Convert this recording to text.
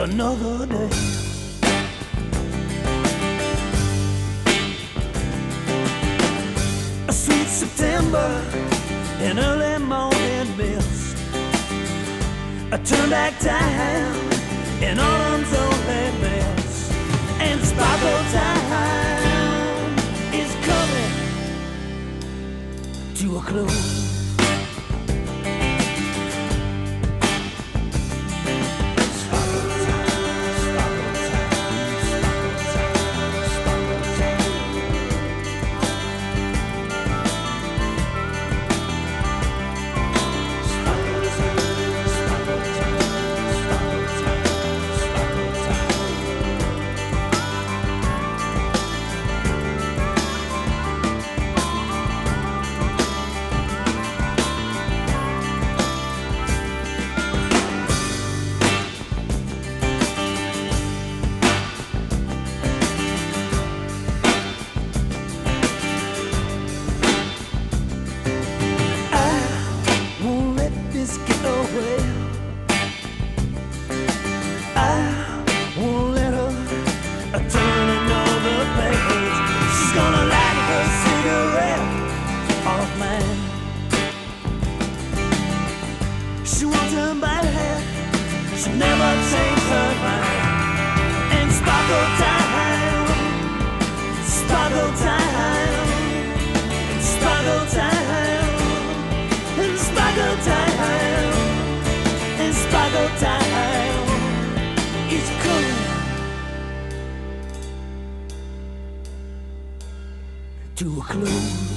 another day. A sweet September, an early morning mist, a turn back time in autumn's only mist, and Sparkle Time is coming to a close. She won't turn back, she never changed her mind. And Sparkle Time, Sparkle Time, and Sparkle Time, and Sparkle Time, and Sparkle Time is coming to a close.